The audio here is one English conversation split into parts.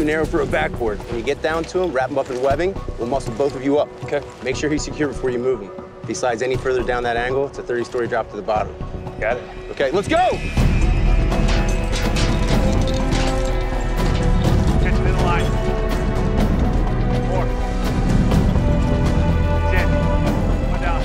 too narrow for a backboard. When you get down to him, wrap him up in webbing. We'll muscle both of you up. Okay. Make sure he's secure before you move him. If he slides any further down that angle, it's a 30-story drop to the bottom. Got it. Okay, let's go! Catch him in the line. 4. 10. One down.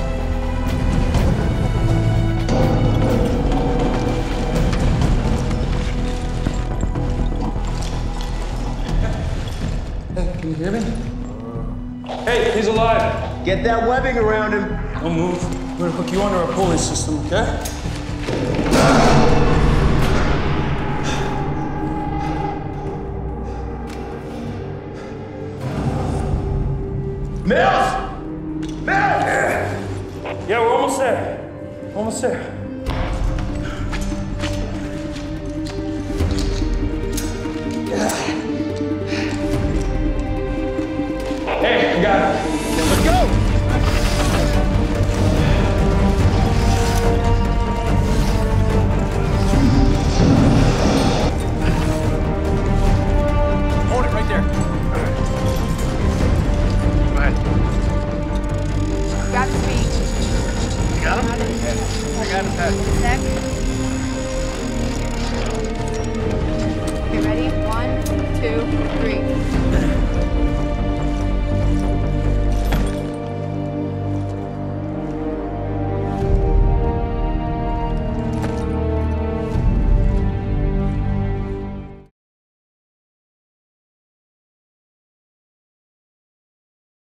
Hey, can you hear me? Hey, he's alive. Get that webbing around him. Don't move. We're gonna hook you under our pulley system, okay? Mills! Mills! Yeah, we're almost there. Almost there.